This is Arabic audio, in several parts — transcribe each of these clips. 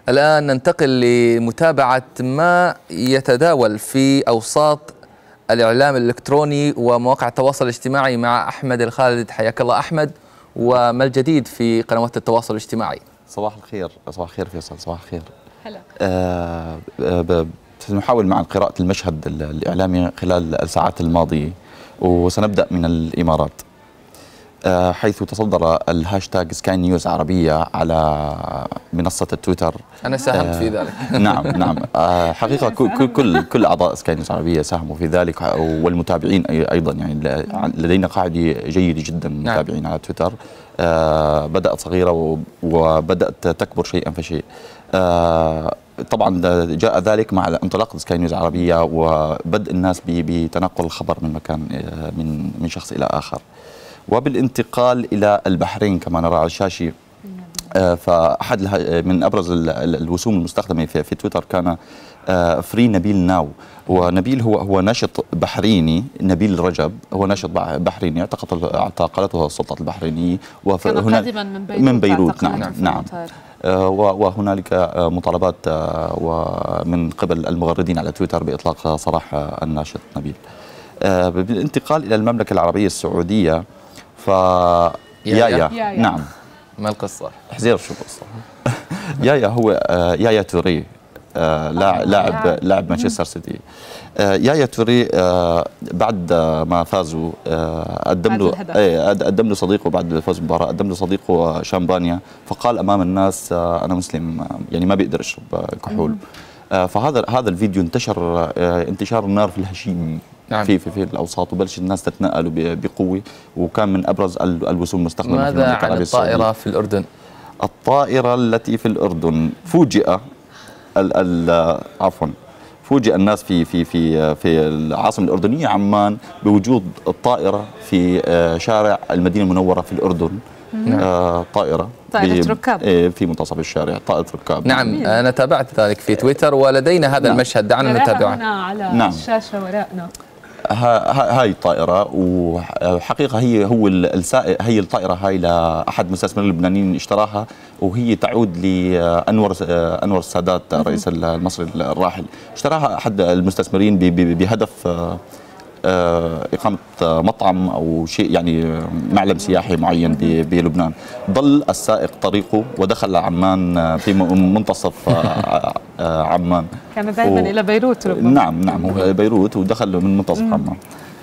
الآن ننتقل لمتابعة ما يتداول في أوساط الإعلام الإلكتروني ومواقع التواصل الاجتماعي مع أحمد الخالد. حياك الله أحمد، وما الجديد في قنوات التواصل الاجتماعي؟ صباح الخير. صباح الخير فيصل. صباح الخير. هلا. سنحاول معا قراءة المشهد الإعلامي خلال الساعات الماضية، وسنبدأ من الإمارات، حيث تصدر الهاشتاج سكاي نيوز عربية على منصة التويتر. أنا ساهمت في ذلك. نعم. حقيقة كل أعضاء سكاي نيوز عربية ساهموا في ذلك، والمتابعين أيضا. يعني لدينا قاعدة جيدة جدا متابعين على تويتر. بدأت صغيرة وبدأت تكبر شيئا فشيء. طبعا جاء ذلك مع انطلاق سكاي نيوز عربية وبدء الناس بتنقل الخبر من مكان من شخص إلى آخر، وبالانتقال إلى البحرين كما نرى على الشاشة. فأحد من أبرز الوسوم المستخدمة في تويتر كان فري نبيل ناو. ونبيل هو ناشط بحريني. نبيل رجب هو ناشط بحريني اعتقلته السلطات البحرينية كان قادما من بيروت. نعم. وهنالك مطالبات ومن قبل المغردين على تويتر بإطلاق سراح الناشط نبيل. بالانتقال إلى المملكة العربية السعودية، يايا. نعم. ما القصة؟ حزير شو القصة؟ يايا هو يايا توري، لاعب مانشستر سيتي. يايا توري بعد ما فازوا قدم له صديقه، بعد الفوز بالمباراة قدم له صديقه شامبانيا، فقال أمام الناس أنا مسلم، يعني ما بيقدر يشرب كحول. فهذا الفيديو انتشر انتشار النار في الهشيم. نعم. في الاوساط، وبلش الناس تتنقلوا بقوه، وكان من ابرز الوسوم المستخدمه. ماذا عن الطائره في الاردن؟ الطائره التي في الاردن فوجئ فوجئ الناس في العاصمه الاردنيه عمان بوجود الطائره في شارع المدينه المنوره في الاردن. طائرة ركاب في منتصف الشارع، طائرة ركاب. نعم، أنا تابعت ذلك في تويتر ولدينا هذا المشهد، دعنا نتابعه. على الشاشة ورائنا. هاي الطائرة، وحقيقة هو السائق. هي الطائرة هاي لأحد المستثمرين اللبنانيين اشتراها، وهي تعود لأنور السادات الرئيس المصري الراحل. اشتراها أحد المستثمرين بهدف إقامة مطعم أو شيء، يعني معلم سياحي معين بلبنان. ضل السائق طريقه ودخل عمان في منتصف عمان. كان دائما إلى بيروت ربما. نعم هو بيروت، ودخل من منتصف عمان.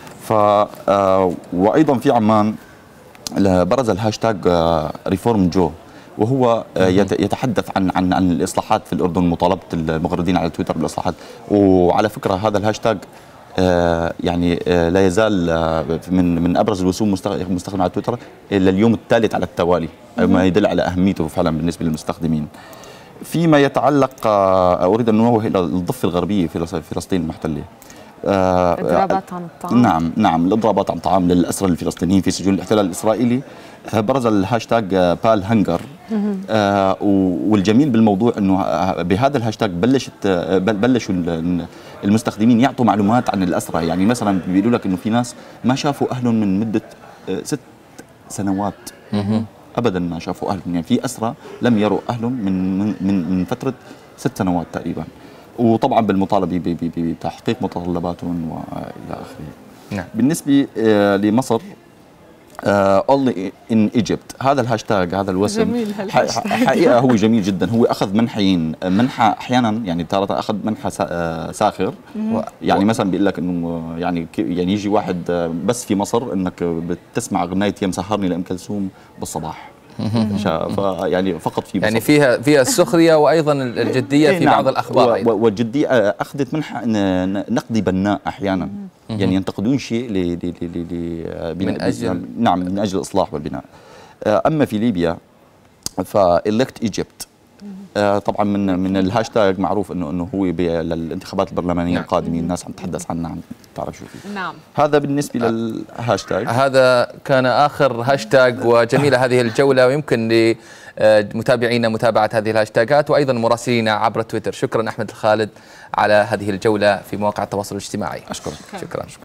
وأيضا في عمان برز الهاشتاج ريفورم جو، وهو يتحدث عن الإصلاحات في الأردن، مطالبة المغردين على تويتر بالإصلاحات. وعلى فكرة هذا الهاشتاج يعني لا يزال من ابرز الوسوم المستخدمه على تويتر الى اليوم الثالث على التوالي، ما يدل على اهميته فعلا بالنسبه للمستخدمين. فيما يتعلق اريد ان انوه الى الضفه الغربيه في فلسطين المحتله. اضرابات عن الطعام. نعم الاضرابات عن الطعام للاسرى الفلسطينيين في سجون الاحتلال الاسرائيلي. برز الهاشتاج بال هنجر. والجميل بالموضوع انه بهذا الهاشتاج بلشوا المستخدمين يعطوا معلومات عن الاسرى. يعني مثلا بيقولوا لك انه في ناس ما شافوا اهلهم من مده 6 سنوات. ابدا ما شافوا اهلهم، يعني في اسرى لم يروا اهلهم من فتره 6 سنوات تقريبا. وطبعا بالمطالبه بتحقيق متطلباتهم والى اخره. نعم. بالنسبه لمصر، only in Egypt، هذا الهاشتاج، هذا الوسم جميل. حقيقة هو جميل جدا. هو أخذ منحين، منحة أحيانا يعني تارة أخذ منحة ساخر. يعني مثلا بيقول لك إنه يعني يجي واحد بس في مصر إنك بتسمع أغنية يا مسهرني لأم كلثوم بالصباح. يعني فقط في مصر. يعني فيها السخرية وأيضا الجدية في بعض الأخبار. والجدية أخذت منحة نقدي بناء أحيانا. يعني ينتقدون شيء من أجل من أجل الإصلاح والبناء. أما في ليبيا فإلكت إيجيبت، طبعا من الهاشتاج معروف انه هو للانتخابات البرلمانيه القادمه. الناس عم تتحدث عنها، عم تعرف شو فيه. نعم. هذا بالنسبه للهاشتاج. هذا كان اخر هاشتاج، وجميله هذه الجوله، ويمكن لمتابعينا متابعه هذه الهاشتاجات وايضا مراسلينا عبر تويتر. شكرا احمد الخالد على هذه الجوله في مواقع التواصل الاجتماعي. اشكرك. شكرا.